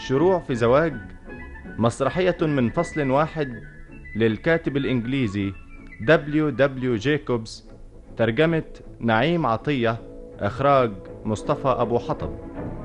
شروع في زواج، مسرحية من فصل واحد للكاتب الإنجليزي W. جيكوبز، ترجمة نعيم عطية، إخراج مصطفى أبو حطب.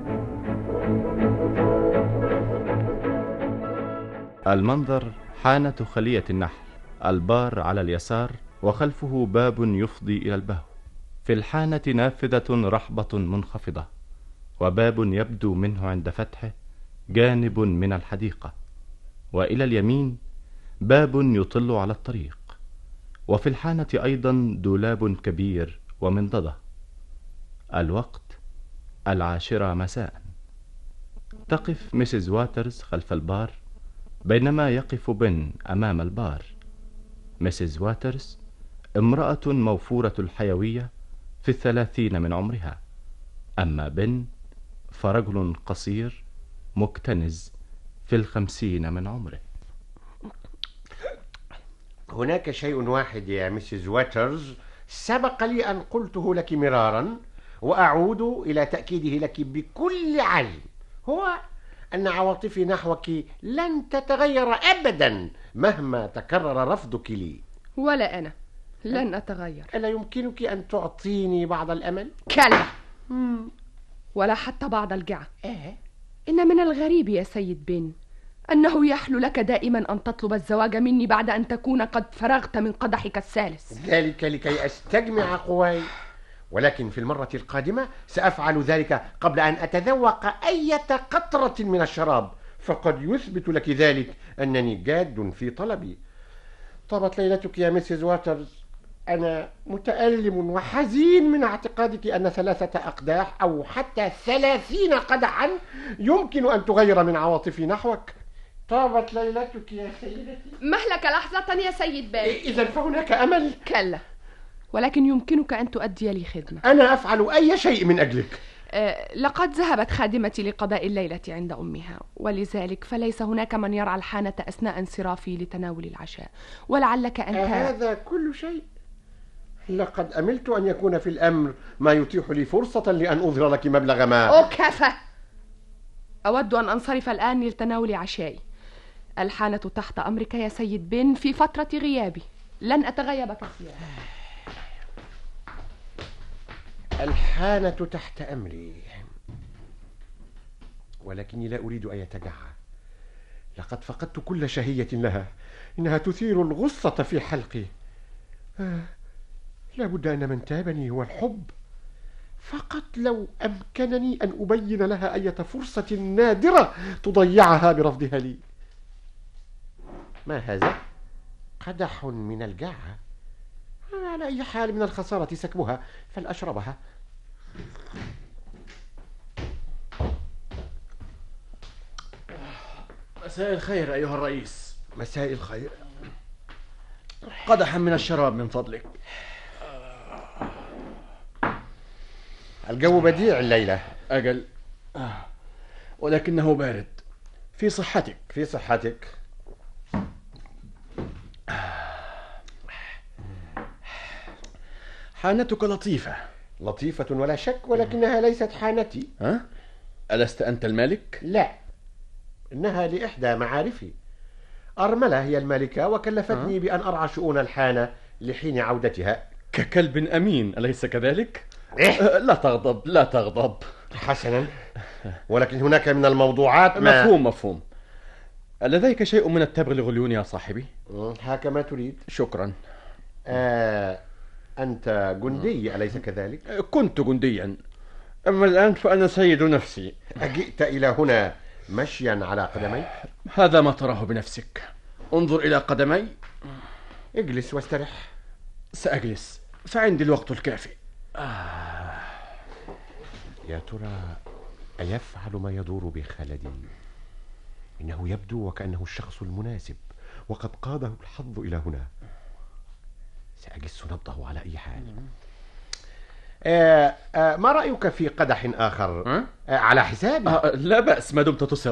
المنظر حانة خلية النحل، البار على اليسار وخلفه باب يفضي إلى البهو. في الحانة نافذة رحبة منخفضة، وباب يبدو منه عند فتحه جانب من الحديقة، وإلى اليمين باب يطل على الطريق. وفي الحانة أيضا دولاب كبير ومنضدة. الوقت 10 مساء. تقف مسز واترز خلف البار، بينما يقف بن أمام البار. مسز واترز امرأة موفورة الحيوية في 30 من عمرها، أما بن فرجل قصير مكتنز في 50 من عمره. هناك شيء واحد يا مسز واترز سبق لي أن قلته لك مرارا، وأعود إلى تأكيده لك بكل عزم، هو أن عواطفي نحوك لن تتغير أبدا مهما تكرر رفضك لي. ولا أنا لن أتغير. ألا يمكنك أن تعطيني بعض الأمل؟ كلا، ولا حتى بعض الجعة. إن من الغريب يا سيد بن أنه يحلو لك دائما أن تطلب الزواج مني بعد أن تكون قد فرغت من قدحك الثالث. ذلك لكي أستجمع قواي، ولكن في المرة القادمة سأفعل ذلك قبل أن أتذوق أي قطرة من الشراب، فقد يثبت لك ذلك أنني جاد في طلبي. طابت ليلتك يا مسز واترز، أنا متألم وحزين من اعتقادك أن 3 أقداح أو حتى 30 قدحا يمكن أن تغير من عواطفي نحوك. طابت ليلتك يا سيدتي. مهلك لحظة يا سيد بن. إذن فهناك أمل. كلا، ولكن يمكنك أن تؤدي لي خدمة. أنا أفعل أي شيء من أجلك. لقد ذهبت خادمتي لقضاء الليلة عند أمها، ولذلك فليس هناك من يرعى الحانة أثناء انصرافي لتناول العشاء، ولعلك أنت. هذا كل شيء؟ لقد أملت أن يكون في الأمر ما يتيح لي فرصة لأن أظهر لك مبلغ ما. كفى. أود أن أنصرف الآن لتناول عشائي. الحانة تحت أمرك يا سيد بن في فترة غيابي، لن أتغيب كثيرا. الحانة تحت أمري، ولكني لا أريد أن يتجعى. لقد فقدت كل شهية لها، إنها تثير الغصة في حلقي. لا بد أن من تابني هو الحب. فقط لو أمكنني أن أبين لها أي فرصة نادرة تضيعها برفضها لي. ما هذا؟ قدح من الجعة. على أي حال من الخسارة سكبها، فلأشربها. مساء الخير أيها الرئيس. مساء الخير. قدحا من الشراب من فضلك. الجو بديع الليلة. أجل، ولكنه بارد. في صحتك. في صحتك. حانتك لطيفة. لطيفة ولا شك، ولكنها ليست حانتي. ألست أنت المالك؟ لا، إنها لإحدى معارفي. أرملة هي المالكة، وكلفتني بأن أرعى شؤون الحانة لحين عودتها. ككلب أمين، أليس كذلك؟ لا تغضب، لا تغضب. حسنا، ولكن هناك من الموضوعات ما... مفهوم. لديك شيء من التبغ الغليون يا صاحبي؟ هكما تريد. شكرا. أنت جندي أليس كذلك؟ كنت جنديا، أما الآن فأنا سيد نفسي. أجئت إلى هنا مشيا على قدمي؟ هذا ما تراه بنفسك. انظر إلى قدمي. اجلس واسترح. سأجلس، فعندي الوقت الكافي. يا ترى أيفعل ما يدور بخالدي؟ إنه يبدو وكأنه الشخص المناسب، وقد قاده الحظ إلى هنا. سأجس نبضه على أي حال. ما رأيك في قدح آخر على حسابي؟ لا بأس ما دمت تصر.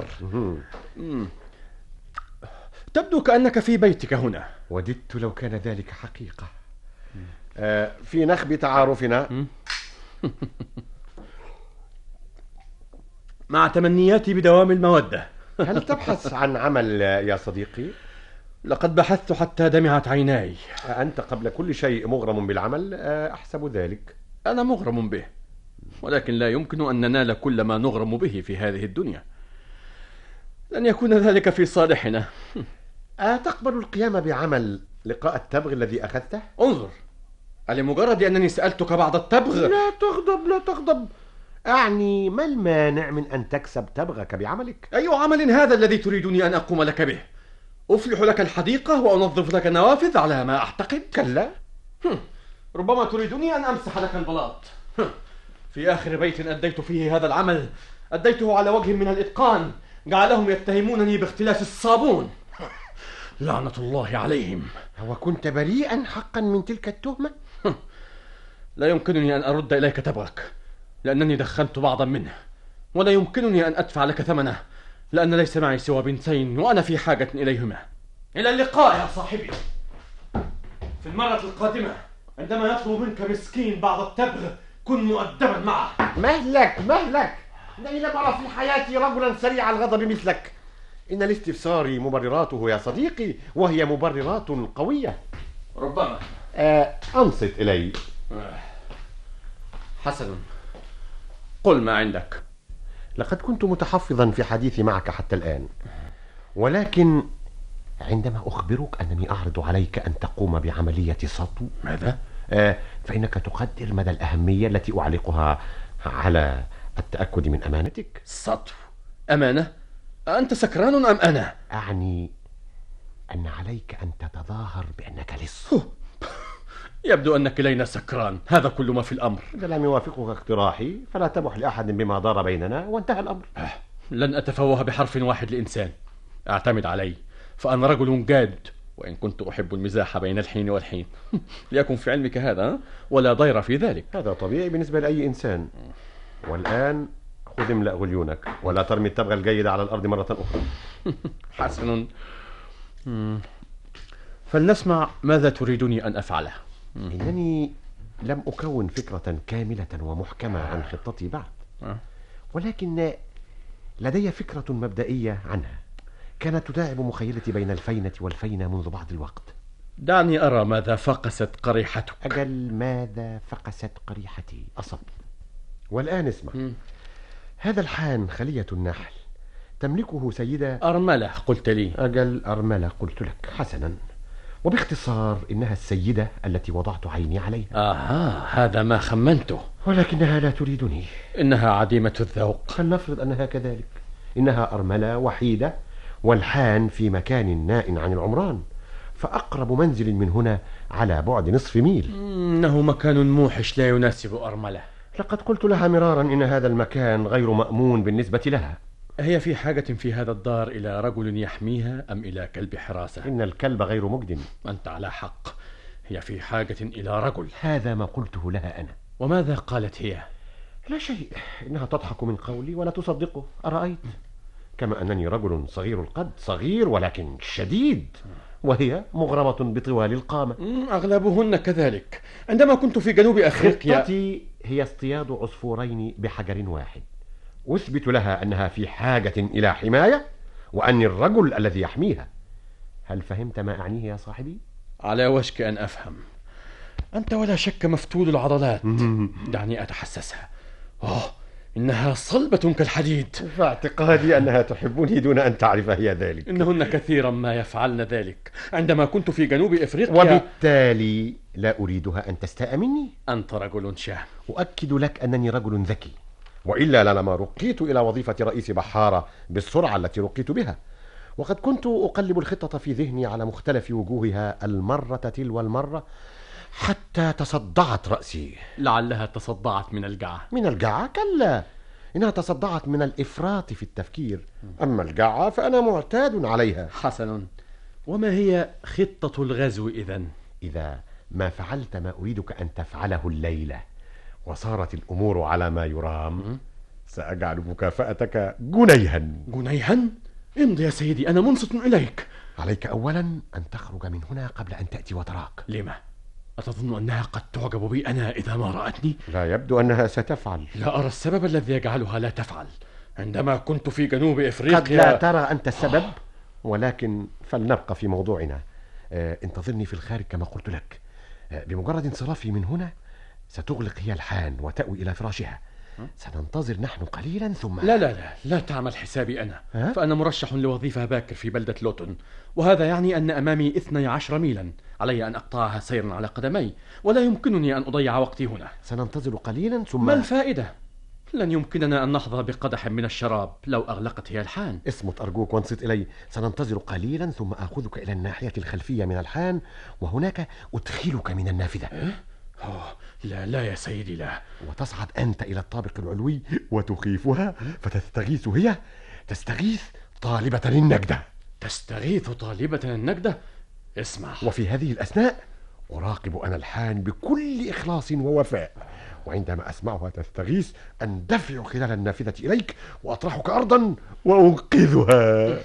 تبدو كأنك في بيتك هنا. وددت لو كان ذلك حقيقة. في نخب تعارفنا. مع تمنياتي بدوام المودة. هل تبحث عن عمل يا صديقي؟ لقد بحثت حتى دمعت عيناي. أنت قبل كل شيء مغرم بالعمل؟ أحسب ذلك. أنا مغرم به، ولكن لا يمكن أن ننال كل ما نغرم به في هذه الدنيا. لن يكون ذلك في صالحنا. أتقبل القيام بعمل لقاء التبغ الذي أخذته؟ انظر، لمجرد أنني سألتك بعض التبغ. لا تغضب، لا تغضب. أعني ما المانع من أن تكسب تبغك بعملك؟ أي عمل هذا الذي تريدني أن أقوم لك به؟ أفلح لك الحديقة وأنظف لك النوافذ على ما أعتقد؟ كلا. ربما تريدني أن أمسح لك البلاط. في آخر بيت أديت فيه هذا العمل أديته على وجه من الإتقان، جعلهم يتهمونني باختلاس الصابون. لعنة الله عليهم. وكنت بريئا حقا من تلك التهمة؟ لا يمكنني أن أرد إليك تبغك، لأنني دخنت بعضا منه، ولا يمكنني أن أدفع لك ثمنه، لأن ليس معي سوى بنتين وأنا في حاجة إليهما. إلى اللقاء يا صاحبي. في المرة القادمة عندما يطلب منك مسكين بعض التبغ كن مؤدبا معه. مهلك مهلك، إنني لم أرى في حياتي رجلا سريع الغضب مثلك. إن الاستفسار مبرراته يا صديقي، وهي مبررات قوية. ربما. أنصت إلي. حسنا، قل ما عندك. لقد كنت متحفظا في حديثي معك حتى الآن، ولكن عندما أخبرك أنني أعرض عليك أن تقوم بعملية سطو. ماذا؟ فإنك تقدر مدى الأهمية التي أعلقها على التأكد من أمانتك. سطو؟ أمانة؟ أنت سكران أم أنا؟ أعني أن عليك أن تتظاهر بأنك لص. يبدو أن كلينا سكران، هذا كل ما في الأمر. إذا لم يوافقك اقتراحي فلا تبح لأحد بما دار بيننا وانتهى الأمر. لن أتفوه بحرف واحد لإنسان. اعتمد علي، فأنا رجل جاد، وإن كنت أحب المزاح بين الحين والحين. ليكن في علمك هذا، ولا ضير في ذلك. هذا طبيعي بالنسبة لأي إنسان. والآن خذ املأ غليونك، ولا ترمي التبغ الجيد على الأرض مرة أخرى. حسن. فلنسمع ماذا تريدني أن أفعله. إنني لم أكون فكرة كاملة ومحكمة عن خطتي بعد، ولكن لدي فكرة مبدئية عنها كانت تداعب مخيلتي بين الفينة والفينة منذ بعض الوقت. دعني أرى ماذا فقست قريحتك. أجل، ماذا فقست قريحتي؟ أصب. والآن اسمع. هذا الحان خلية النحل تملكه سيدة أرملة قلت لي. أجل، أرملة قلت لك. حسنا، وباختصار إنها السيدة التي وضعت عيني عليها. هذا ما خمنته. ولكنها لا تريدني. إنها عديمة الذوق. فلنفرض أنها كذلك. إنها أرملة وحيدة، والحان في مكان نائٍ عن العمران، فأقرب منزل من هنا على بعد نصف ميل. إنه مكان موحش لا يناسب أرملة. لقد قلت لها مرارا إن هذا المكان غير مأمون بالنسبة لها. هي في حاجة في هذا الدار إلى رجل يحميها أم إلى كلب حراسة؟ إن الكلب غير مجد. أنت على حق، هي في حاجة إلى رجل. هذا ما قلته لها أنا. وماذا قالت هي؟ لا شيء، إنها تضحك من قولي ولا تصدقه. أرأيت؟ كما أنني رجل صغير القد، صغير ولكن شديد، وهي مغرمة بطوال القامة. أغلبهن كذلك. عندما كنت في جنوب أفريقيا خطتي هي اصطياد عصفورين بحجر واحد. أثبت لها أنها في حاجة إلى حماية، وأني الرجل الذي يحميها. هل فهمت ما أعنيه يا صاحبي؟ على وشك أن أفهم. أنت ولا شك مفتول العضلات. دعني أتحسسها. إنها صلبة كالحديد. فاعتقادي أنها تحبني دون أن تعرف هي ذلك. إنهن كثيرا ما يفعلن ذلك. عندما كنت في جنوب إفريقيا، وبالتالي لا أريدها أن تستاء مني. أنت رجل شهم. أؤكد لك أنني رجل ذكي، وإلا لما رقيت إلى وظيفة رئيس بحارة بالسرعة التي رقيت بها. وقد كنت أقلب الخطة في ذهني على مختلف وجوهها المرة تلو المرة حتى تصدعت رأسي. لعلها تصدعت من الجعة. من الجعة؟ كلا، إنها تصدعت من الإفراط في التفكير. أما الجعة فأنا معتاد عليها. حسنا، وما هي خطة الغزو إذن؟ إذا ما فعلت ما أريدك أن تفعله الليلة وصارت الأمور على ما يرام، سأجعل مكافأتك جنيها. جنيها؟ امضي يا سيدي، أنا منصت إليك. عليك أولا أن تخرج من هنا قبل أن تأتي وتراك. لما؟ أتظن أنها قد تعجب بي أنا إذا ما رأتني؟ لا يبدو أنها ستفعل. لا أرى السبب الذي يجعلها لا تفعل. عندما كنت في جنوب قد إفريقيا. لا ترى أنت السبب، ولكن فلنبقى في موضوعنا. انتظرني في الخارج كما قلت لك. بمجرد انصرافي من هنا ستغلق هي الحان وتأوي إلى فراشها. سننتظر نحن قليلا ثم لا تعمل حسابي أنا. فأنا مرشح لوظيفة باكر في بلدة لوتون، وهذا يعني أن أمامي 12 ميلا علي أن أقطعها سيرا على قدمي، ولا يمكنني أن أضيع وقتي هنا. سننتظر قليلا ثم ما الفائدة؟ لن يمكننا أن نحظى بقدح من الشراب لو أغلقت هي الحان. اصمت أرجوك وانصت إلي. سننتظر قليلا ثم آخذك إلى الناحية الخلفية من الحان، وهناك أدخلك من النافذة. لا يا سيدي، لا. وتصعد أنت إلى الطابق العلوي وتخيفها، فتستغيث هي. تستغيث طالبة النجدة. تستغيث طالبة النجدة؟ اسمع. وفي هذه الأثناء أراقب أنا الحان بكل إخلاص ووفاء، وعندما أسمعها تستغيث أندفع خلال النافذة إليك وأطرحك أرضا وأنقذها،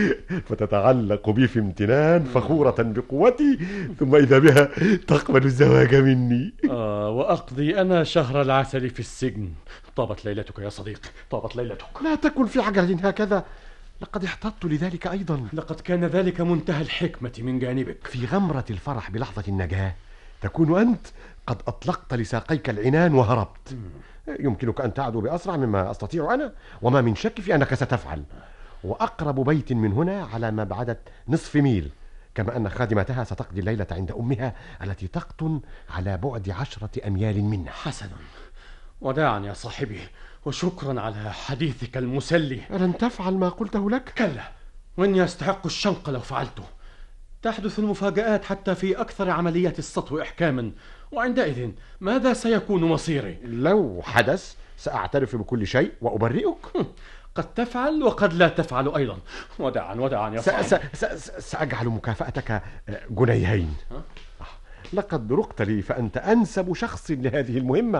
فتتعلق بي في امتنان فخورة بقوتي، ثم إذا بها تقبل الزواج مني. وأقضي أنا شهر العسل في السجن. طابت ليلتك يا صديقي، طابت ليلتك. لا تكن في عجلة هكذا، لقد احتطت لذلك أيضا. لقد كان ذلك منتهى الحكمة من جانبك. في غمرة الفرح بلحظة النجاة تكون أنت قد أطلقت لساقيك العنان وهربت. يمكنك أن تعدو بأسرع مما أستطيع أنا، وما من شك في أنك ستفعل. وأقرب بيت من هنا على مبعدة نصف ميل، كما أن خادمتها ستقضي الليلة عند أمها التي تقطن على بعد 10 أميال منا. حسنا، وداعا يا صاحبي، وشكرا على حديثك المسلي. ألن تفعل ما قلته لك؟ كلا، وإني أستحق الشنق لو فعلته. تحدث المفاجآت حتى في أكثر عمليات السطو إحكاما، وعندئذ ماذا سيكون مصيري؟ لو حدث سأعترف بكل شيء وأبرئك. قد تفعل وقد لا تفعل أيضا. وداعا يا صاحبي. سأجعل مكافأتك جنيهين. لقد رقت لي، فأنت أنسب شخص لهذه المهمة.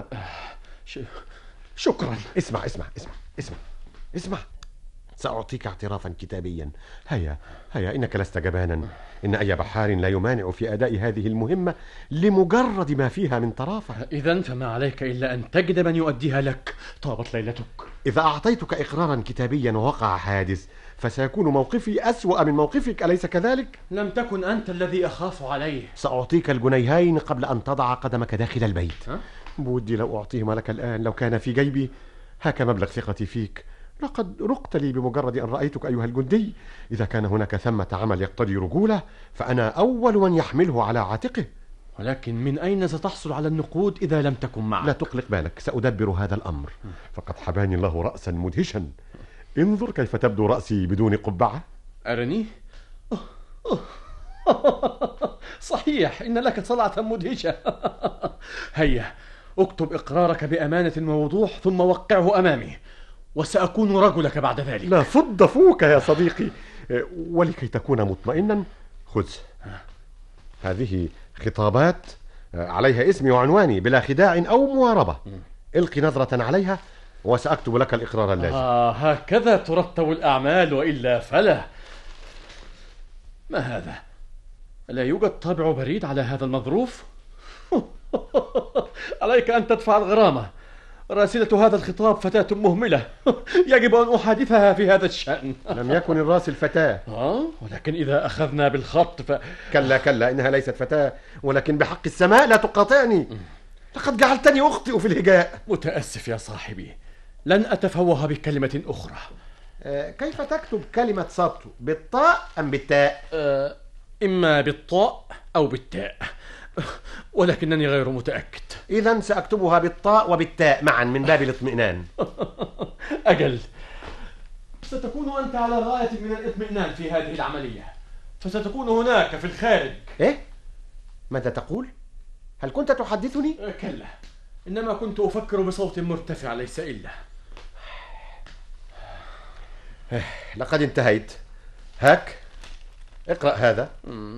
شكرا. اسمع. سأعطيك اعترافا كتابيا. هيا إنك لست جبانا. إن أي بحار لا يمانع في أداء هذه المهمة لمجرد ما فيها من طرافة. إذن فما عليك إلا أن تجد من يؤديها لك. طابت ليلتك. إذا أعطيتك إقرارا كتابيا ووقع حادث فسيكون موقفي أسوأ من موقفك، أليس كذلك؟ لم تكن أنت الذي أخاف عليه. سأعطيك الجنيهين قبل أن تضع قدمك داخل البيت. بودي لو أعطيهما لك الآن لو كان في جيبي. هاك مبلغ ثقتي فيك. لقد رقت لي بمجرد أن رأيتك أيها الجندي. إذا كان هناك ثمة عمل يقتضي رجولة فأنا أول من يحمله على عاتقه. ولكن من أين ستحصل على النقود إذا لم تكن معك؟ لا تقلق بالك، سأدبر هذا الأمر. فقد حباني الله رأسا مدهشا. انظر كيف تبدو رأسي بدون قبعة. أرني؟ صحيح، إن لك صلعة مدهشة. هيا اكتب إقرارك بأمانة ووضوح ثم وقعه أمامي، وسأكون رجلك بعد ذلك. لا فض فوك يا صديقي. ولكي تكون مطمئنا خذ هذه خطابات عليها اسمي وعنواني بلا خداع أو مواربة. القي نظرة عليها وسأكتب لك الإقرار اللازم. هكذا ترتب الأعمال، وإلا فلا. ما هذا؟ لا يوجد طابع بريد على هذا المظروف؟ عليك أن تدفع الغرامة. راسلة هذا الخطاب فتاة مهملة. يجب أن أحادثها في هذا الشأن. لم يكن الراسل فتاة. ولكن إذا أخذنا بالخط كلا إنها ليست فتاة، ولكن بحق السماء لا تقاطعني. لقد جعلتني أخطئ في الهجاء. متأسف يا صاحبي، لن أتفوه بكلمة أخرى. كيف تكتب كلمة سطو؟ بالطاء أم بالتاء؟ إما بالطاء أو بالتاء، ولكنني غير متأكد. إذن سأكتبها بالطاء وبالتاء معا من باب الاطمئنان. أجل، ستكون أنت على غاية من الاطمئنان في هذه العملية، فستكون هناك في الخارج. إيه؟ ماذا تقول؟ هل كنت تحدثني؟ كلا، إنما كنت أفكر بصوت مرتفع ليس إلا. لقد انتهيت. هاك اقرأ هذا.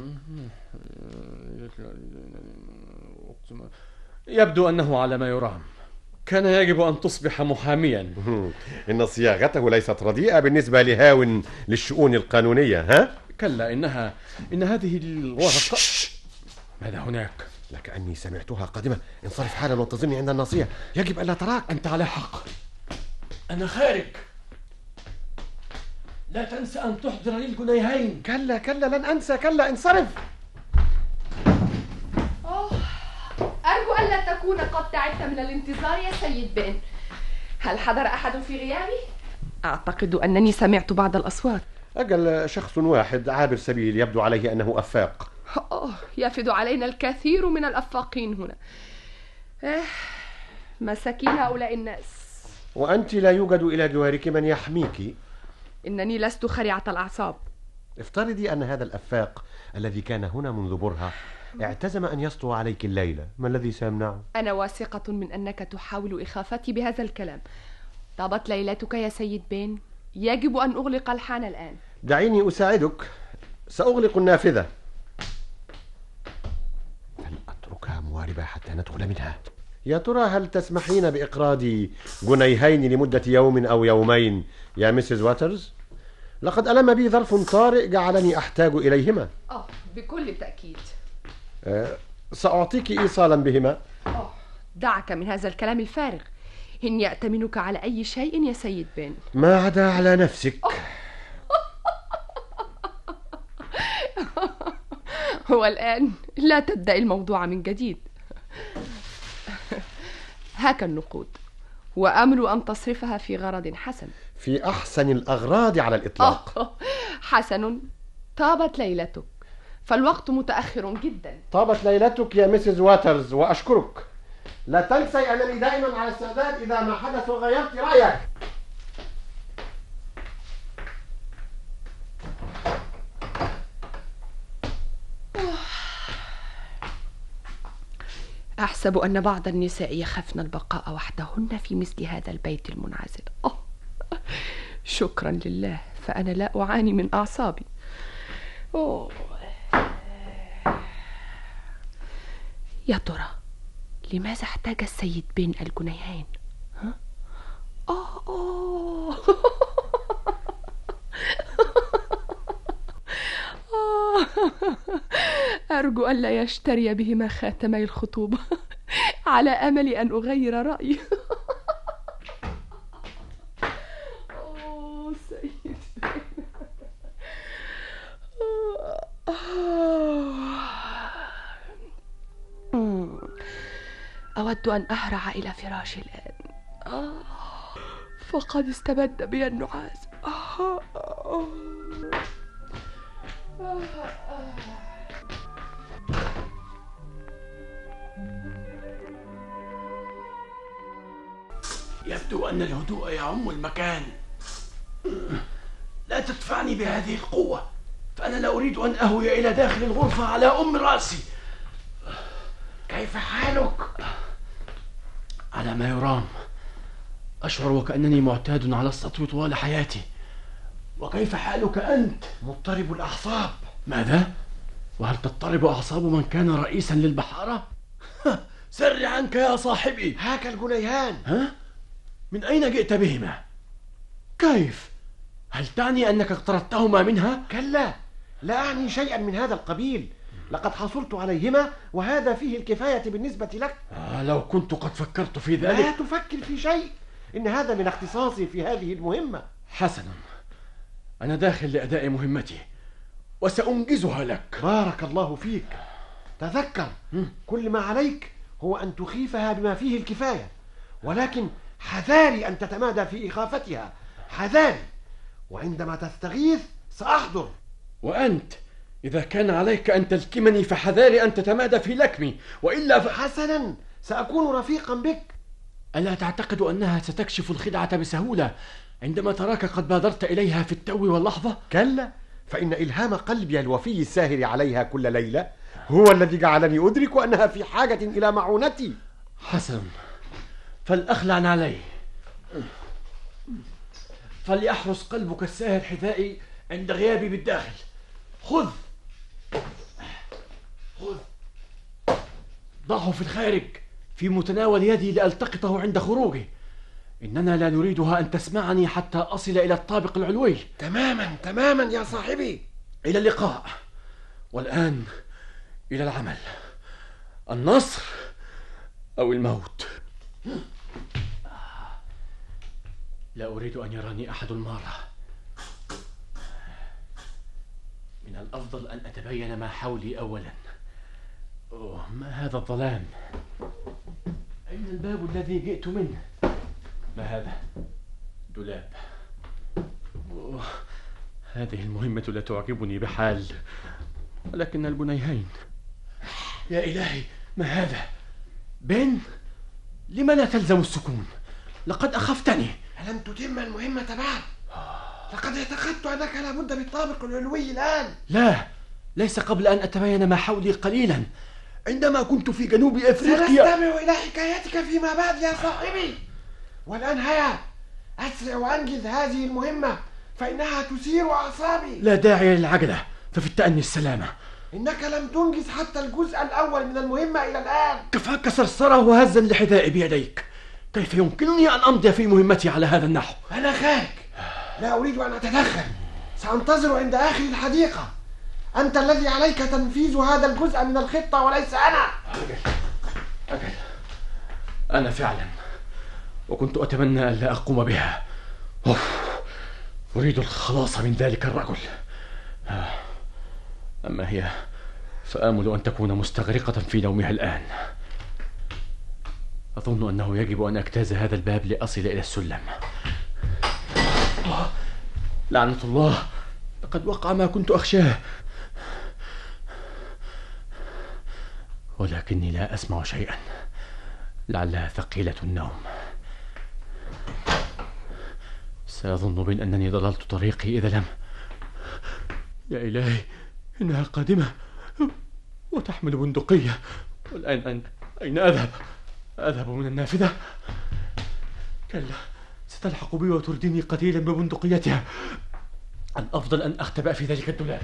يبدو أنه على ما يرام. كان يجب أن تصبح محاميا. إن صياغته ليست رديئة بالنسبة لهاون للشؤون القانونية. ها؟ كلا، إن هذه الورقة. ماذا هناك؟ لكأني سمعتها قادمة. انصرف حالا وانتظرني عند الناصية. يجب ألا تراك. أنت على حق. أنا خارج. لا تنسى أن تحضر لي الجنيهين. كلا كلا، لن أنسى. كلا، انصرف. أرجو ألا تكون قد تعبت من الانتظار يا سيد بن. هل حضر أحد في غيابي؟ أعتقد أنني سمعت بعض الأصوات. أجل شخص واحد عابر سبيل، يبدو عليه أنه أفاق. يفد علينا الكثير من الأفاقين هنا. مساكين هؤلاء الناس. وأنت لا يوجد إلى جوارك من يحميك. إنني لست خريعة الأعصاب. افترضي أن هذا الأفاق الذي كان هنا منذ برهة اعتزم أن يسطو عليك الليلة، ما الذي سيمنعه؟ أنا واثقة من أنك تحاول إخافتي بهذا الكلام. طابت ليلتك يا سيد بن. يجب أن أغلق الحان الآن. دعيني أساعدك. سأغلق النافذة. فلأتركها مواربة حتى ندخل منها. يا ترى هل تسمحين بإقراضي جنيهين لمدة يوم أو يومين يا ميسيس واترز؟ لقد ألم بي ظرف طارئ جعلني أحتاج إليهما. بكل تأكيد. سأعطيك إيصالا بهما. دعك من هذا الكلام الفارغ. إني أأتمنك على أي شيء يا سيد بن، ما عدا على نفسك. والآن لا تبدأ الموضوع من جديد. هاك النقود، وأمل أن تصرفها في غرض حسن. في أحسن الأغراض على الإطلاق. حسن. طابت ليلتك، فالوقت متأخر جدا. طابت ليلتك يا ميسيس واترز، وأشكرك. لا تنسي أنني دائما على استعداد إذا ما حدث وغيرت رأيك. أحسب أن بعض النساء يخفن البقاء وحدهن في مثل هذا البيت المنعزل. شكرا لله، فأنا لا أعاني من أعصابي. يا ترى لماذا احتاج السيد بن الجنيهين؟ أرجو ألا يشتري بهما خاتمي الخطوبة على أمل أن أغير رأيي. سيد أود أن أهرع إلى فراشي الآن. فقد استبد بي النعاس. يبدو أن الهدوء يعم المكان. لا تدفعني بهذه القوة، فأنا لا أريد أن أهوي إلى داخل الغرفة على أم رأسي. كيف حالك؟ على ما يرام، أشعر وكأنني معتاد على السطو طوال حياتي. وكيف حالك أنت؟ مضطرب الأعصاب. ماذا؟ وهل تضطرب أعصاب من كان رئيسا للبحارة؟ سر عنك يا صاحبي. هاك الجنيهان. من أين جئت بهما؟ كيف؟ هل تعني أنك اقترضتهما منها؟ كلا، لا أعني شيئا من هذا القبيل. لقد حصلت عليهما، وهذا فيه الكفاية بالنسبة لك. لو كنت قد فكرت في ذلك. لا تفكر في شيء، إن هذا من اختصاصي في هذه المهمة. حسنا، أنا داخل لأداء مهمتي وسأنجزها لك. بارك الله فيك. تذكر، كل ما عليك هو أن تخيفها بما فيه الكفاية، ولكن حذاري أن تتمادى في إخافتها. حذاري، وعندما تستغيث سأحضر. وأنت إذا كان عليك أن تلكمني فحذاري أن تتمادى في لكمي، وإلا حسنا، سأكون رفيقا بك. ألا تعتقد أنها ستكشف الخدعة بسهولة عندما تراك قد بادرت إليها في التو واللحظة؟ كلا، فإن إلهام قلبي الوفي الساهر عليها كل ليلة هو الذي جعلني أدرك أنها في حاجة إلى معونتي. حسن، فلأخلع عليه، فليحرس قلبك الساهر حذائي عند غيابي بالداخل. خذ ضعه في الخارج في متناول يدي لألتقطه عند خروجي. إننا لا نريدها أن تسمعني حتى أصل إلى الطابق العلوي. تماما يا صاحبي. إلى اللقاء. والآن إلى العمل، النصر أو الموت. لا أريد أن يراني أحد المارة. الأفضل أن أتبين ما حولي أولا. أوه، ما هذا الظلام؟ أين الباب الذي جئت منه؟ ما هذا؟ دولاب. أوه، هذه المهمة لا تعجبني بحال، ولكن البنيهين. يا إلهي، ما هذا؟ بن، لما لا تلزم السكون؟ لقد أخفتني. ألم تتم المهمة بعد؟ لقد اعتقدت أنك لابد بالطابق العلوي الآن. لا، ليس قبل أن أتبين ما حولي قليلا. عندما كنت في جنوب أفريقيا. سنستمع إلى حكايتك فيما بعد يا صاحبي. والآن هيا، أسرع وأنجز هذه المهمة فإنها تثير أعصابي. لا داعي للعجلة، ففي التأني السلامة. إنك لم تنجز حتى الجزء الأول من المهمة إلى الآن. كفاك صرصرة وهزا لحذائي بيديك. كيف يمكنني أن أمضي في مهمتي على هذا النحو؟ أنا خارج، لا أريد أن أتدخل. سأنتظر عند آخر الحديقة. أنت الذي عليك تنفيذ هذا الجزء من الخطة وليس أنا. أجل. أنا فعلا، وكنت أتمنى أن لا أقوم بها. أريد الخلاص من ذلك الرجل. أما هي فآمل أن تكون مستغرقة في نومها الآن. أظن أنه يجب أن أجتاز هذا الباب لأصل إلى السلم. لعنة الله، لقد وقع ما كنت أخشاه، ولكني لا أسمع شيئا. لعلها ثقيلة النوم. سأظن بأنني ضللت طريقي إذا لم. يا إلهي، إنها قادمة وتحمل بندقية. والآن أين أذهب؟ أذهب من النافذة؟ كلا، ستلحق بي وتردني قتيلا ببندقيتها. الأفضل أن أختبأ في ذلك الدولاب.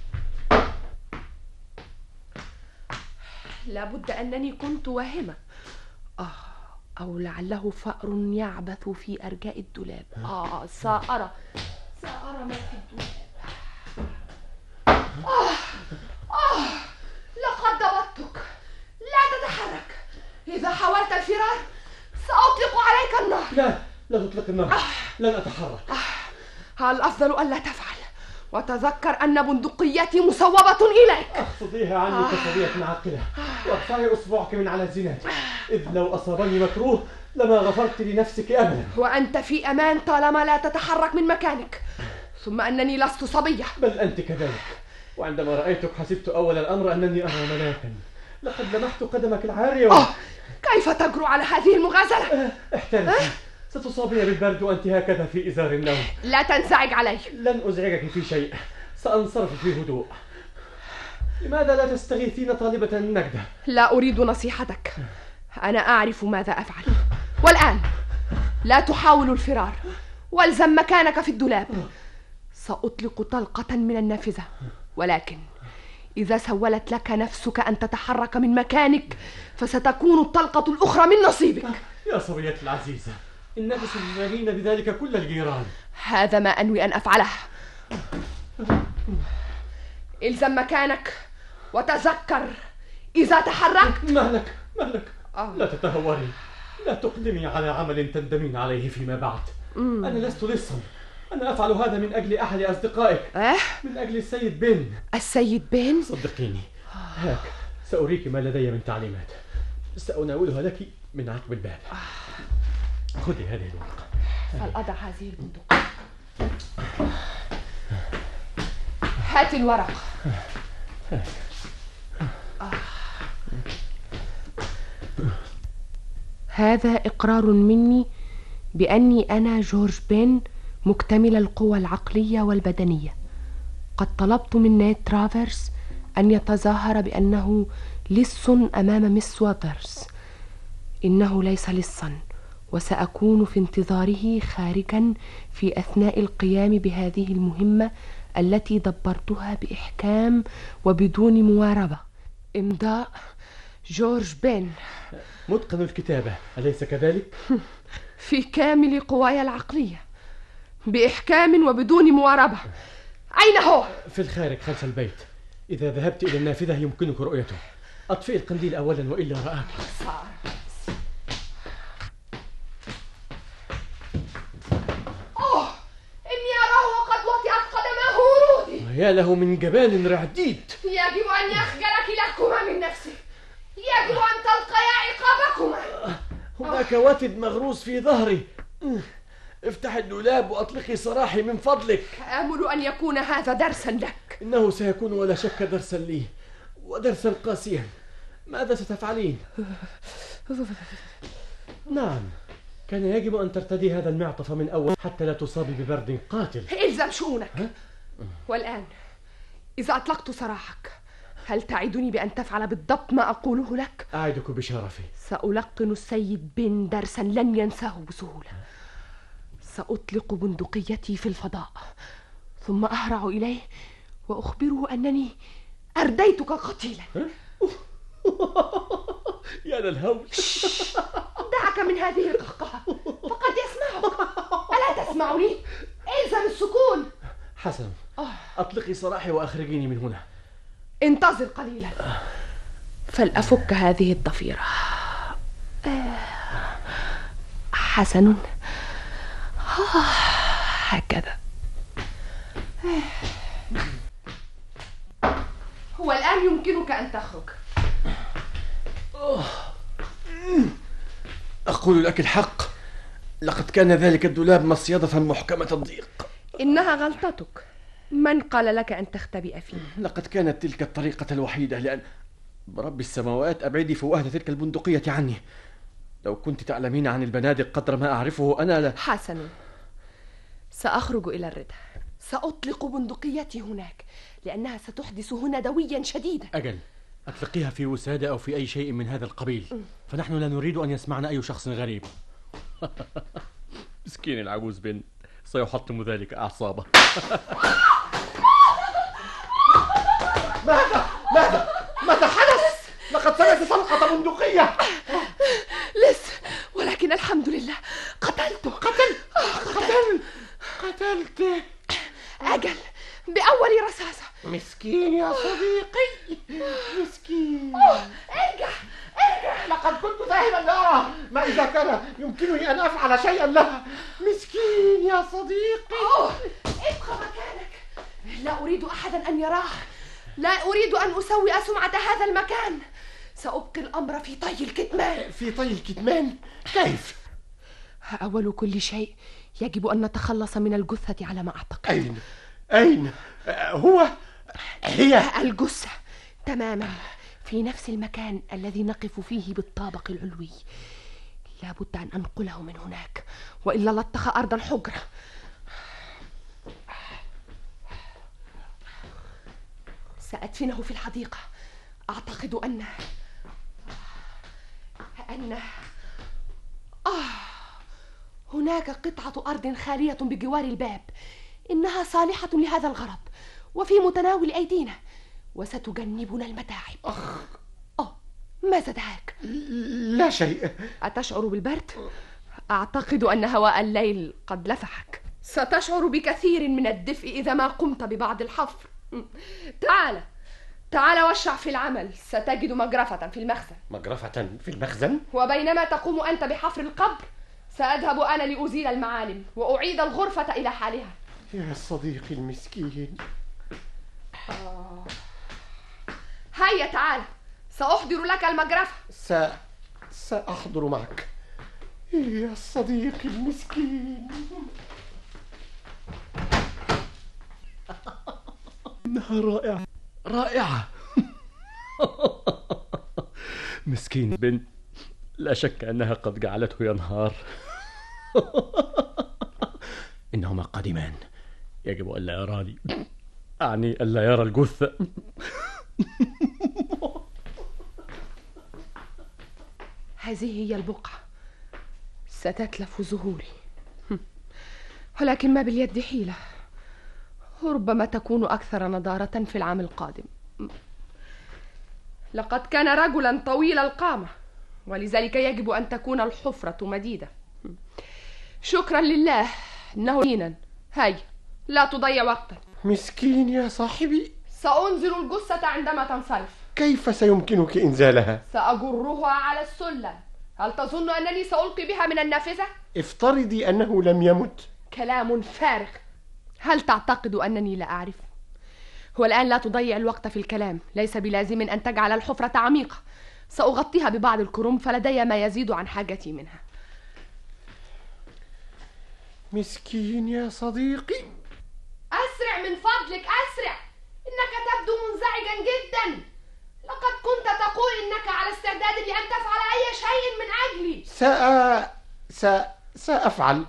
لابد أنني كنت واهمة. أو لعله فأر يعبث في أرجاء الدولاب. سأرى ما في الدولاب. لقد ضبطتك، لا تتحرك. إذا حاولت الفرار سأطلق عليك النار. لا تطلق النار. لن أتحرك. الأفضل ألا تفعل، وتذكر أن بندقيتي مصوبة إليك. اخفضيها عني كصبية عاقلة، وارفعي أصبعك من على زناتي، إذ لو أصابني مكروه لما غفرت لنفسك أبدا. وأنت في أمان طالما لا تتحرك من مكانك. ثم أنني لست صبية. بل أنت كذلك. وعندما رأيتك حسبت أول الأمر أنني أرى ملاكا. لقد لمحت قدمك العارية. كيف تجرؤ على هذه المغازلة؟ احترسي، ستصابين بالبرد وأنت هكذا في إزار النوم. لا تنزعج علي. لن أزعجك في شيء، سأنصرف في هدوء. لماذا لا تستغيثين طالبة النجدة؟ لا أريد نصيحتك، أنا أعرف ماذا أفعل. والآن لا تحاول الفرار، والزم مكانك في الدولاب. سأطلق طلقة من النافذة، ولكن إذا سولت لك نفسك أن تتحرك من مكانك فستكون الطلقة الأخرى من نصيبك. يا صبيتي العزيزة، إنك ستزعجين بذلك كل الجيران. هذا ما أنوي أن أفعله. إلزم مكانك وتذكر إذا تحركت. مهلك لا تتهوري، لا تقدمي على عمل تندمين عليه فيما بعد. أنا لست لصا، أنا أفعل هذا من أجل أحد أصدقائك. من أجل السيد بن. السيد بن؟ صدقيني، هاك سأريك ما لدي من تعليمات، سأناولها لك من عقب الباب. خذي هذه الورقة. فلأضع هذه البندقية. هات الورق. هذا إقرار مني بأني أنا جورج بن، مكتمل القوى العقلية والبدنية. قد طلبت من نيت ترافرس أن يتظاهر بأنه لص أمام مس واترز. إنه ليس لصا، وسأكون في انتظاره خارجا في أثناء القيام بهذه المهمة التي دبرتها بإحكام وبدون مواربة. إمضاء جورج بن. متقن الكتابة، أليس كذلك؟ في كامل قواي العقلية، بإحكام وبدون مواربة. أين هو؟ في الخارج خلف البيت. إذا ذهبت إلى النافذة يمكنك رؤيته. أطفئ القنديل أولا وإلا رآك. إني أراه وقد وطئت قدماه ورودي. يا له من جبان رعديد. يجب أن يخجل كلاكما من نفسه. يجب أن تلقيا عقابكما. هناك وتد مغروس في ظهري. افتح الدولاب وأطلقي سراحي من فضلك. آمل أن يكون هذا درسا لك. إنه سيكون ولا شك درسا لي، ودرسا قاسيا. ماذا ستفعلين؟ نعم، كان يجب أن ترتدي هذا المعطف من أول حتى لا تصابي ببرد قاتل. إلزم شؤونك. والآن إذا أطلقت سراحك، هل تعدني بأن تفعل بالضبط ما أقوله لك؟ أعدك بشرفي. سألقن السيد بن درسا لن ينساه بسهولة. سأطلق بندقيتي في الفضاء، ثم أهرع إليه وأخبره أنني أرديتك قتيلا. يا للهول. دعك من هذه القهقهة، فقد يسمعك. ألا تسمعني؟ إلزم السكون. حسن، أطلقي سراحي وأخرجيني من هنا. انتظر قليلا فلأفك هذه الضفيرة. حسن، هكذا. هو الآن يمكنك أن تخرج. أقول لك الحق، لقد كان ذلك الدولاب مصيدة محكمة الضيق. إنها غلطتك. من قال لك أن تختبئ فيه؟ لقد كانت تلك الطريقة الوحيدة، لأن برب السماوات أبعدي فوهة تلك البندقية عني. لو كنت تعلمين عن البنادق قدر ما أعرفه أنا حسن، سأخرج إلى الردى. سأطلق بندقيتي هناك، لأنها ستحدث هنا دويا شديدا. أجل، أطلقيها في وسادة أو في أي شيء من هذا القبيل، فنحن لا نريد أن يسمعنا أي شخص غريب. مسكين العجوز بنت، سيحطم ذلك أعصابه. ماذا حدث؟ لقد سمعت صرخة بندقية. لسه، ولكن الحمد لله قتلته. قتلته. أجل، بأول رصاصة. مسكين يا صديقي، مسكين. ارجع. لقد كنت ذاهبا لأرى ما إذا كان يمكنني أن أفعل شيئا لها. مسكين يا صديقي. ابقى مكانك. لا أريد أحدا أن يراه. لا أريد أن أسوء سمعة هذا المكان. سأبقي الأمر في طي الكتمان. في طي الكتمان؟ كيف؟ أول كل شيء يجب أن نتخلص من الجثة على ما أعتقد. أين؟ هي الجثة تماما في نفس المكان الذي نقف فيه بالطابق العلوي. لا بد أن أنقله من هناك، وإلا لطخ أرض الحجرة. سأدفنه في الحديقة. أعتقد أن هناك قطعة أرض خالية بجوار الباب. إنها صالحة لهذا الغرض وفي متناول أيدينا، وستجنبنا المتاعب. ماذا دعاك؟ لا شيء. أتشعر بالبرد؟ أعتقد أن هواء الليل قد لفحك. ستشعر بكثير من الدفء إذا ما قمت ببعض الحفر. تعال واشرع في العمل. ستجد مجرفة في المخزن. مجرفة في المخزن؟ وبينما تقوم أنت بحفر القبر، سأذهب أنا لأزيل المعالم وأعيد الغرفة إلى حالها. يا صديقي المسكين. هيا تعال، سأحضر لك المجرفة. سأحضر معك يا صديقي المسكين. إنها رائعة. مسكين بنت، لا شك أنها قد جعلته ينهار. إنهما قادمان، يجب ألا يراني، أعني ألا يرى الجثة. هذه هي البقعة، ستتلف زهوري. ولكن ما باليد حيلة، ربما تكون أكثر نضارة في العام القادم. لقد كان رجلا طويل القامة، ولذلك يجب أن تكون الحفرة مديدة. شكرا لله إنه هينا. هيا لا تضيع وقتا. مسكين يا صاحبي. سأنزل الجثة عندما تنصرف. كيف سيمكنك إنزالها؟ سأجرها على السلم. هل تظن أنني سألقي بها من النافذة؟ افترضي أنه لم يمت. كلام فارغ. هل تعتقد أنني لا أعرف؟ والآن لا تضيع الوقت في الكلام. ليس بلازم أن تجعل الحفرة عميقة، سأغطيها ببعض الكرنب، فلدي ما يزيد عن حاجتي منها. مسكين يا صديقي. أسرع من فضلك، أسرع، إنك تبدو منزعجا جدا. لقد كنت تقول إنك على استعداد لأن تفعل أي شيء من أجلي. سأفعل،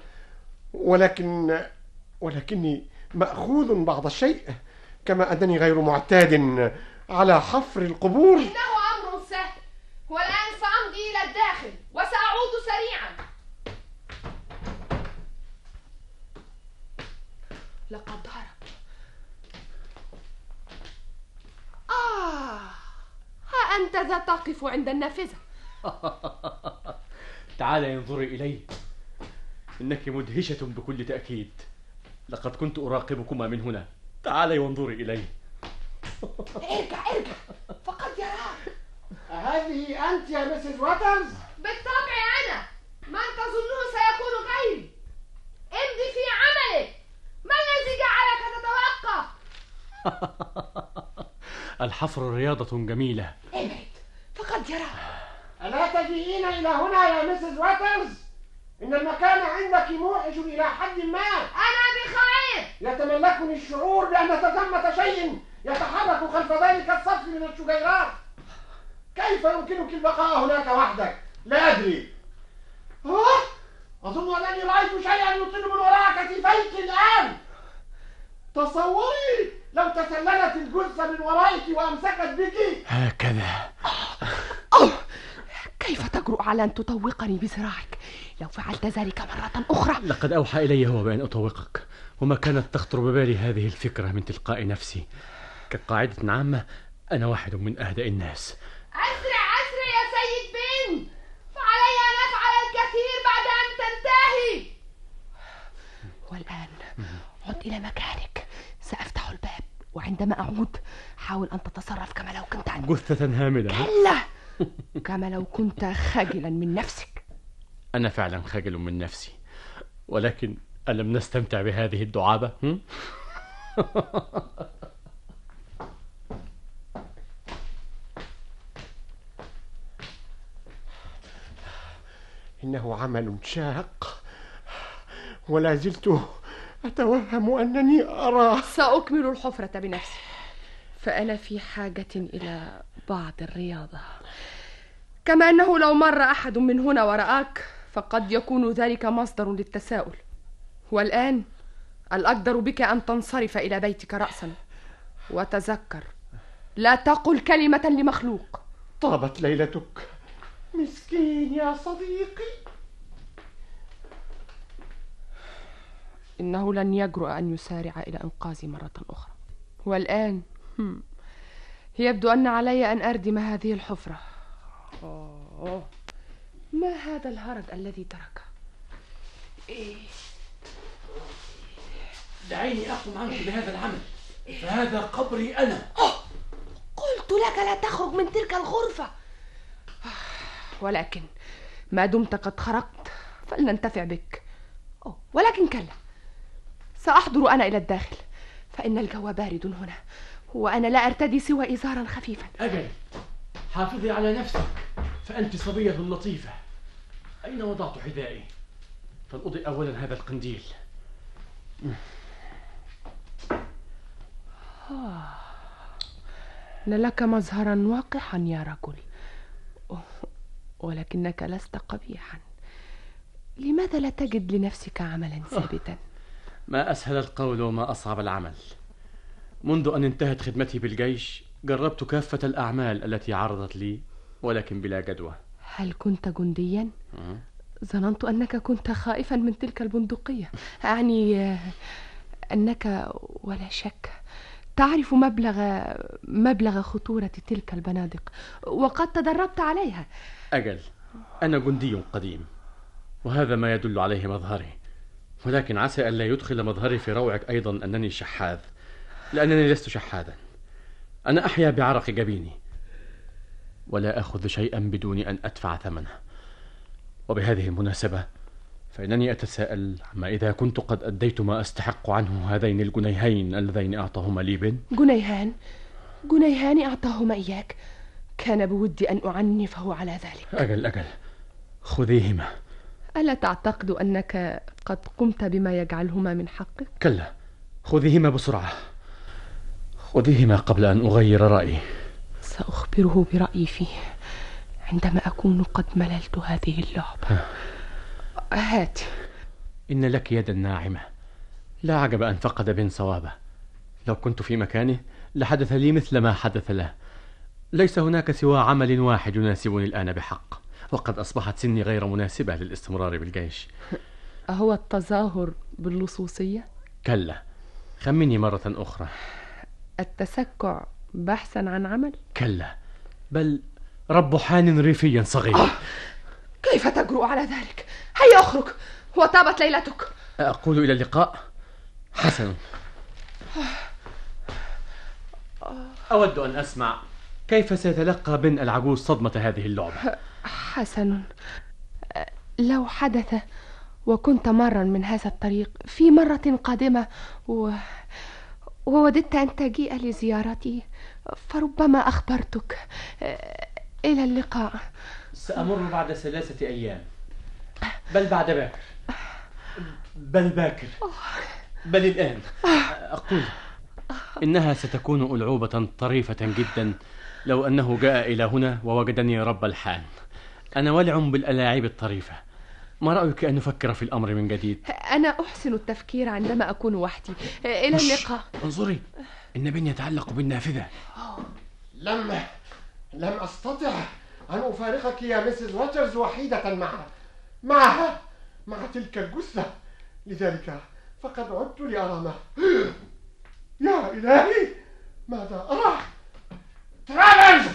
ولكني مأخوذ بعض الشيء، كما أنني غير معتاد على حفر القبور. إنه أمر سهل، والآن سأمضي إلى الداخل وسأعود سريعا. لقد هرب. ها أنت ذا تقف عند النافذة. تعالى انظري إلي، إنك مدهشة بكل تأكيد. لقد كنت أراقبكما من هنا. تعالي وانظري إلي. ارجع فقد يراك. هذه أنت يا مسز واترز؟ بالطبع أنا. من تظنه سيكون غيري؟ امضي في عملك. ما الذي جعلك تتوقف؟ الحفر رياضة جميلة. ابعد فقد يراك. ألا تجيئين إلى هنا يا مسز واترز؟ إن المكان عندك موحش إلى حد ما. أنا بخير. يتملكني الشعور بأن ثمة شيء يتحرك خلف ذلك الصف من الشجيرات. كيف يمكنك البقاء هناك وحدك؟ لا أدري. أظن أنني رأيت شيئا يطل من وراء كتفيك الآن. تصوري لو تسللت الجثة من ورائك وأمسكت بك هكذا. كيف تجرؤ على أن تطوقني بذراعك؟ لو فعلت ذلك مرة أخرى. لقد أوحى إلي هو بأن أطوقك، وما كانت تخطر ببالي هذه الفكرة من تلقاء نفسي. كقاعدة عامة أنا واحد من أهدأ الناس. أسرع يا سيد بن، فعلي أن أفعل الكثير بعد أن تنتهي. والآن عد إلى مكانك، سأفتح الباب، وعندما أعود حاول أن تتصرف كما لو كنت جثة هامدة. كلا، كما لو كنت خجلا من نفسك. أنا فعلا خجل من نفسي، ولكن ألم نستمتع بهذه الدعابة؟ إنه عمل شاق، ولا زلت أتوهم أنني أرى. سأكمل الحفرة بنفسي، فأنا في حاجة إلى بعض الرياضة. كما أنه لو مر أحد من هنا ورآك فقد يكون ذلك مصدر للتساؤل. والآن الأقدر بك أن تنصرف إلى بيتك رأسا، وتذكر لا تقل كلمة لمخلوق. طابت ليلتك. مسكين يا صديقي. إنه لن يجرؤ أن يسارع إلى إنقاذي مرة أخرى. والآن يبدو أن علي أن أردم هذه الحفرة. ما هذا الهرج الذي تركه؟ دعيني أقوم عنك بهذا العمل، فهذا قبري أنا. قلت لك لا تخرج من تلك الغرفة. ولكن ما دمت قد خرجت فلننتفع بك. ولكن كلا، سأحضر أنا إلى الداخل، فإن الجو بارد هنا، وأنا لا أرتدي سوى إزارا خفيفا. أجل، حافظي على نفسك، فأنت صبية لطيفة. أين وضعت حذائي؟ فلأضئ أولا هذا القنديل. إن لك مظهرا وقحا يا رجل، ولكنك لست قبيحا. لماذا لا تجد لنفسك عملا ثابتا؟ ما أسهل القول وما أصعب العمل. منذ أن انتهت خدمتي بالجيش جربت كافة الأعمال التي عرضت لي، ولكن بلا جدوى. هل كنت جنديا؟ ظننت أنك كنت خائفا من تلك البندقية. أعني أنك ولا شك تعرف مبلغ خطورة تلك البنادق، وقد تدربت عليها. أجل، أنا جندي قديم، وهذا ما يدل عليه مظهري. ولكن عسى أن لا يدخل مظهري في روعك أيضا أنني شحاذ، لأنني لست شحاذا. أنا أحيا بعرق جبيني، ولا أخذ شيئا بدون أن أدفع ثمنه. وبهذه المناسبة فإنني أتساءل عما إذا كنت قد أديت ما أستحق عنه هذين الجنيهين اللذين أعطاهما لي بن. جنيهان أعطاهما إياك؟ كان بودي أن أعنفه على ذلك. أجل خذيهما. ألا تعتقد أنك قد قمت بما يجعلهما من حقك؟ كلا، خذيهما بسرعة، خذيهما قبل أن أغير رأيي. سأخبره برأيي فيه عندما أكون قد مللت هذه اللعبة. هات. إن لك يدا ناعمة، لا عجب أن فقد بن صوابه. لو كنت في مكانه لحدث لي مثل ما حدث له. ليس هناك سوى عمل واحد يناسبني الآن بحق، وقد أصبحت سني غير مناسبة للاستمرار بالجيش. أهو التظاهر باللصوصية؟ كلا، خمني مرة أخرى. التسكع بحثا عن عمل؟ كلا، بل رب حان ريفيا صغير. كيف تجرؤ على ذلك؟ هيا اخرج وطابت ليلتك. أقول إلى اللقاء. حسن. أود أن أسمع كيف سيتلقى بن العجوز صدمة هذه اللعبة. حسن، لو حدث وكنت مرا من هذا الطريق في مرة قادمة ووددت أن تجيء لزيارتي فربما أخبرتك. إلى اللقاء. سأمر بعد 3 أيام، بل بعد باكر، بل باكر، بل الآن. أقول إنها ستكون ألعوبة طريفة جدا لو أنه جاء إلى هنا ووجدني رب الحان. أنا ولع بالألاعيب الطريفة. ما رأيك أن نفكر في الأمر من جديد؟ أنا أحسن التفكير عندما أكون وحدي. إلى اللقاء. انظري، إن بن يتعلق بالنافذة. لم أستطع أن أفارقك يا مسز واترز وحيدة معها مع تلك الجثة، لذلك فقد عدت لأرى يا إلهي، ماذا أرى؟ ترافرز!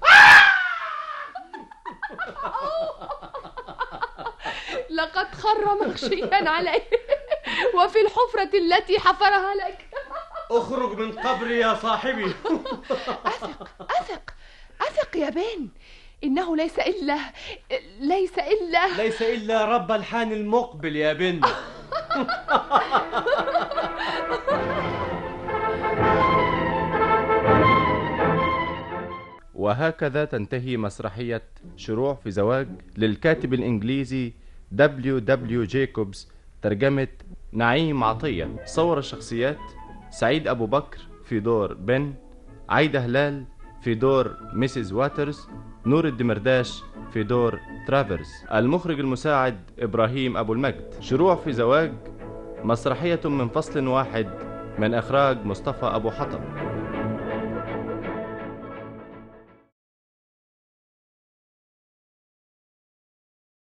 لقد خر مغشيا عليه وفي الحفرة التي حفرها لك. اخرج من قبري يا صاحبي. أثق يا بن، إنه ليس إلا رب الحان المقبل يا بن. وهكذا تنتهي مسرحية شروع في زواج للكاتب الإنجليزي W. جيكوبز، ترجمة نعيم عطية. صور الشخصيات: سعيد أبو بكر في دور بن، عايدة هلال في دور ميسيس واترز، نور الدمرداش في دور ترافرز. المخرج المساعد إبراهيم أبو المجد. شروع في زواج مسرحية من فصل واحد من إخراج مصطفى أبو حطب.